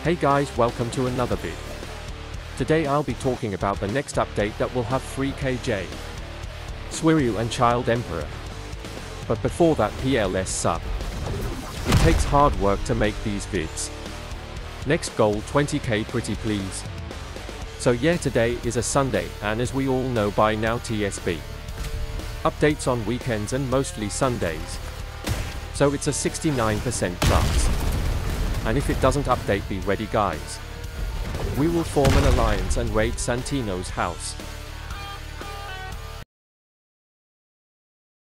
Hey guys, welcome to another vid. Today I'll be talking about the next update that will have 3KJ, Suiryu and Child Emperor. But before that, PLS sub. It takes hard work to make these vids. Next goal 20k pretty please. So yeah, today is a Sunday, and as we all know by now, TSB updates on weekends and mostly Sundays. So it's a 69% chance. And if it doesn't update, be ready guys. We will form an alliance and raid Santino's house.